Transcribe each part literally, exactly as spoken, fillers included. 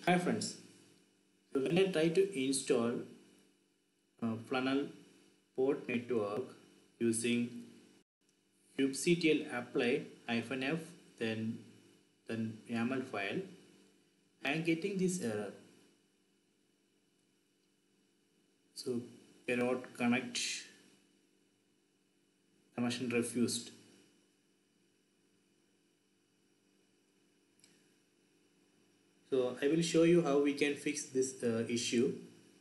Hi friends, so when I try to install uh, Flannel port network using kubectl apply -f then then YAML file, I am getting this error. So cannot connect, connection refused. So I will show you how we can fix this uh, issue.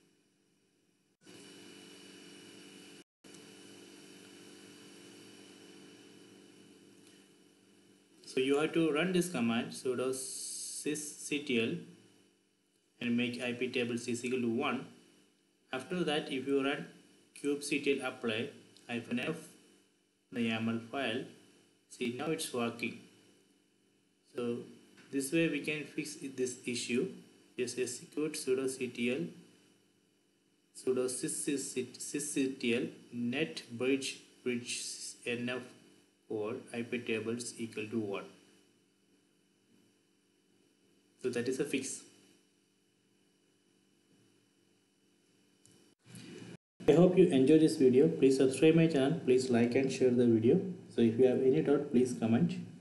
So you have to run this command sudo sysctl and make iptables is equal to one. After that, if you run kubectl apply -f the YAML file, see now it's working. So this way we can fix this issue. Just execute sudo ctl sudo sysctl net bridge bridge nf for iptables equal to one. So that is a fix. I hope you enjoyed this video. Please subscribe my channel. Please like and share the video. So if you have any doubt, please comment.